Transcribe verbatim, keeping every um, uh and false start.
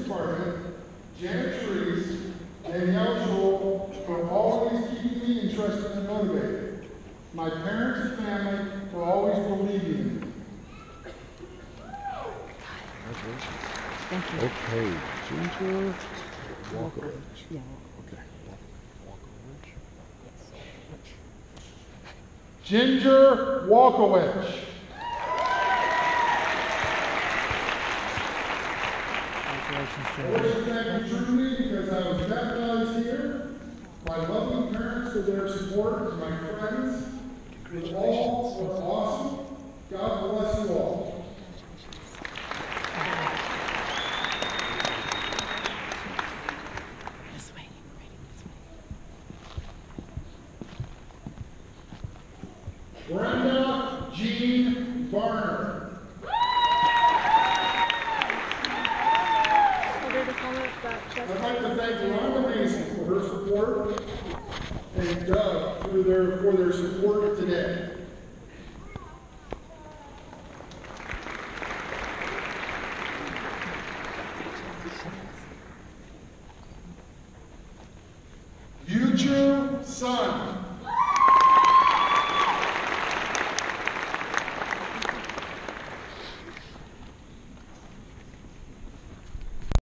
Department, Janet Trees, Danielle Scholl, for always keeping me interested and motivated. My parents and family for always believing in me. Thank you. Okay, Ginger Walkovich. Yeah. Okay, Walkovich. Ginger Walkovich. I wish to thank you truly because I was baptized here, my loving parents for their support, and my friends, you all were awesome. God bless you all. This way. Brenda Jean Varner. I'd like to thank Rhonda Mason for her support and Doug for their, for their support today. Future son.